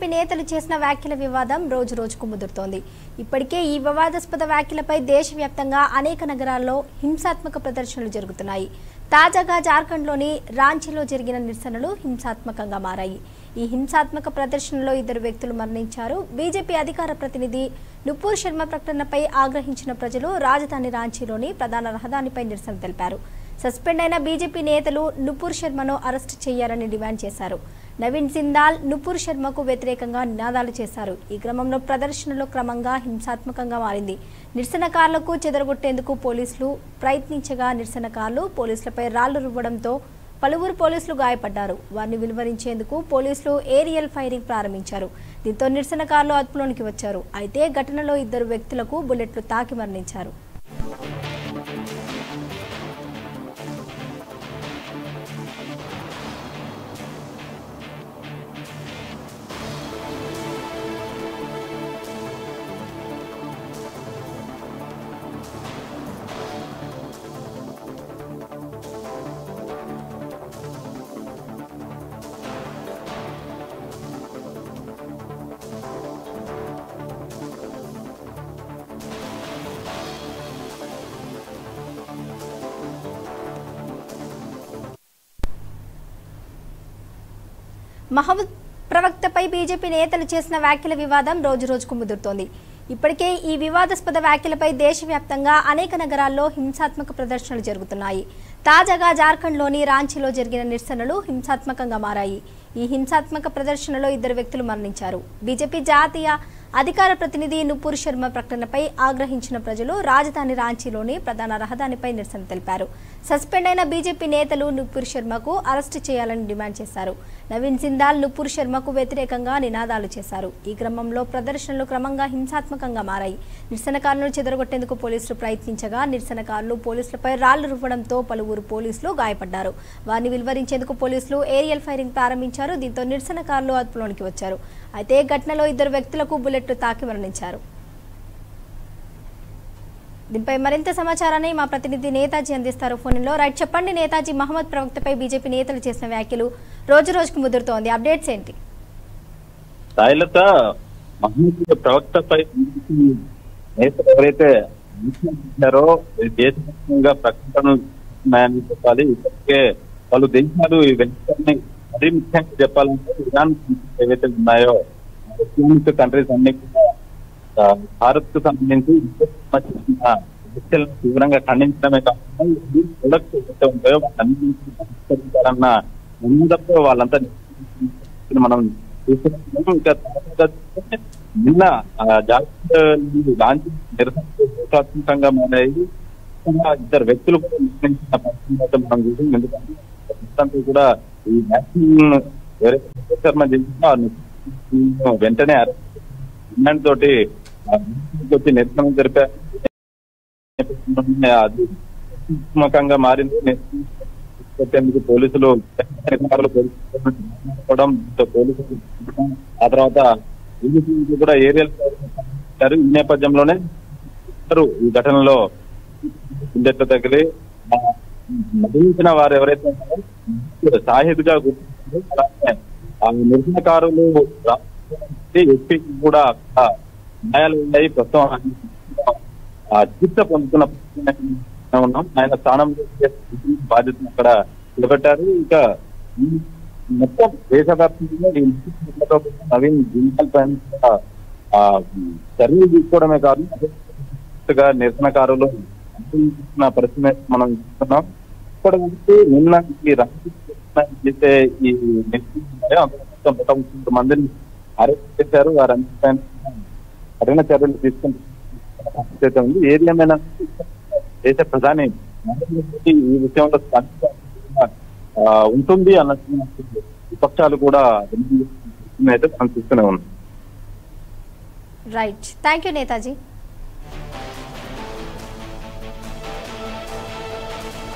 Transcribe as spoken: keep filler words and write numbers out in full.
BJP నేతలు చేసిన వ్యాఖ్యల వివాదం రోజు రోజుకు ముదురుతోంది. ఇప్పటికే ఈ వివాదాస్పద వ్యాఖ్యలపై దేశవ్యాప్తంగా అనేక నగరాల్లో హింసాత్మక ప్రదర్శనలు జరుగుతున్నాయి. తాజాగా జార్ఖండ్లోని రాంచీలో జరిగిన నిరసనలు హింసాత్మకంగా మారాయి. ఈ హింసాత్మక ప్రదర్శనలో ఇద్దరు వ్యక్తులు మరణించారు. బీజేపీ అధికార ప్రతినిధి నుపూర్ శర్మ ప్రకటనపై ఆగ్రహించిన ప్రజలు రాజధాని రాంచీలోని ప్రధాన రహదారిపై నిరసన తెలిపారు. సస్పెండ్ అయిన బీజేపీ నేతలు నుపూర్ శర్మను అరెస్టు చేయాలని డిమాండ్ చేశారు. నవీన్ జిందాల్ నుపూర్ శర్మకు వ్యతిరేకంగా నినాదాలు చేశారు. ఈ క్రమంలో ప్రదర్శనలో క్రమంగా హింసాత్మకంగా మారింది. నిరసనకారులకు చెదరగొట్టేందుకు పోలీసులు ప్రయత్నించగా నిరసనకారులు పోలీసులపై రాళ్లు రువ్వడంతో పలువురు పోలీసులు గాయపడ్డారు. వారిని వెలువరించేందుకు పోలీసులు ఏరియల్ ఫైరింగ్ ప్రారంభించారు. దీంతో నిరసనకారులు అదుపులోనికి వచ్చారు. అయితే ఘటనలో ఇద్దరు వ్యక్తులకు బుల్లెట్లు తాకి మరణించారు. మహమ్మద్ ప్రవక్తపై బీజేపీ నేతలు చేసిన వ్యాఖ్యల వివాదం రోజు రోజుకు ముదురుతోంది. ఇప్పటికే ఈ వివాదాస్పద వ్యాఖ్యలపై దేశవ్యాప్తంగా అనేక నగరాల్లో హింసాత్మక ప్రదర్శనలు జరుగుతున్నాయి. తాజాగా జార్ఖండ్లోని రాంచీలో జరిగిన నిరసనలు హింసాత్మకంగా మారాయి. ఈ హింసాత్మక ప్రదర్శనలో ఇద్దరు వ్యక్తులు మరణించారు. బీజేపీ జాతీయ అధికార ప్రతినిధి నుపూర్ శర్మ ప్రకటనపై ఆగ్రహించిన ప్రజలు రాజధాని రాంచీలోని ప్రధాన రహదారిపై నిరసన తెలిపారు. సస్పెండ్ అయిన బీజేపీ నేతలు నుపూర్ శర్మకు అరెస్టు చేయాలని డిమాండ్ చేశారు. నవీన్ జిందాల్ నుపూర్ శర్మకు వ్యతిరేకంగా నినాదాలు చేశారు. ఈ క్రమంలో ప్రదర్శనలు క్రమంగా హింసాత్మకంగా మారాయి. నిరసనకారులను చెదరగొట్టేందుకు పోలీసులు ప్రయత్నించగా నిరసనకారులు పోలీసులపై రాళ్లు రువ్వడంతో పలువురు పోలీసులు గాయపడ్డారు. వారిని వెలువరించేందుకు పోలీసులు ఏరియల్ ఫైరింగ్ ప్రారంభించారు. దీంతో నిరసనకారులు అదుపులోనికి వచ్చారు. అయితే ఘటనలో ఇద్దరు వ్యక్తులకు బుల్లెట్లు తాకి మరణించారు. దీనిపై మరింత సమాచారాన్ని మా ప్రతినిధి నేతాజీ అందిస్తారు ఫోన్లో. రైట్, చెప్పండి నేతాజీ, మహమ్మద్ ప్రవక్తపై బీజేపీ నేతలు చేసిన వ్యాఖ్యలు రోజు రోజుకు ముదురుతోంది. అప్డేట్స్ ఏంటి? సాయిలత, మహమ్మద్ ప్రవక్తపై నేతలు ఎవరైతే చేశారో దేశవ్యాప్తంగా ప్రకటనలు ఉన్నాయని చెప్పాలి. ఇప్పటికే పలు దేశాలు ఈ వెంటనే మరీ ముఖ్యంగా చెప్పాలంటే ఇరాన్ ఏవైతే ఉన్నాయో ఇస్లామిక్ కంట్రీస్ అన్ని కూడా భారత్ కు సంబంధించి చర్చలను తీవ్రంగా ఖండించడమే కాకుండా ఈ ప్రొడక్ట్స్ ఏవైతే ఉంటాయో అన్నించాలన్న ముందప్పుడు వాళ్ళంతా మనం చూస్తున్నాం. ఇంకా నిన్న జాతీయ లాంఛ నిరసనాత్మకంగా మారాయి. ఇద్దరు వ్యక్తులు కూడా నిర్ణయించిన పరిస్థితి మనం చూసాం. ఎందుకంటే కూడా ఈ వ్యాక్సిన్ ఎవరైతే శర్మ చేసిందో వెంటనే డిమాండ్ తోటి వచ్చి నిరసన జరిపే అది ఆత్మకంగా మారింది. నిరసనకు పోలీసులు పోలీసులు ఆ తర్వాత కూడా ఏరియల్ ఈ నేపథ్యంలోనే ఈ ఘటనలో బుల్లెట్లు తగిలి మరణించిన వారు ఎవరైతే షాహిద్ గా గుర్తించారో ఆ నిరసనకారులు ఎస్పీకి కూడా న్యాయాలు ఉన్నాయి. ప్రస్తుతం చికిత్స పొందుతున్న ఉన్నాం. ఆయన స్థానంలో బాధ్యతను అక్కడ చేపట్టారు. ఇంకా మొత్తం దేశవ్యాప్తంగా నవీన్ జిందాల్ పైన చర్యలు తీసుకోవడమే కాదు, నిరసనకారులు పరిస్థితి మనం చూస్తున్నాం. ఇప్పటికీ నిన్న ఈ చేసే ఈ మొత్తం మందిని అరెస్ట్ చేశారు. వారందరిపైన కఠిన చర్యలు తీసుకునే ఉంది. ఏది ఏమైనా దేశ ప్రధాని ఈ విషయంలో ఉంటుంది అన్నట్టు విపక్షాలు కూడా అయితే మనం చూస్తూనే ఉన్నాం. Right, thank you Netaji.